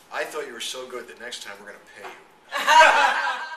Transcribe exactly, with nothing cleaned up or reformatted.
I thought you were so good that next time we're going to pay you.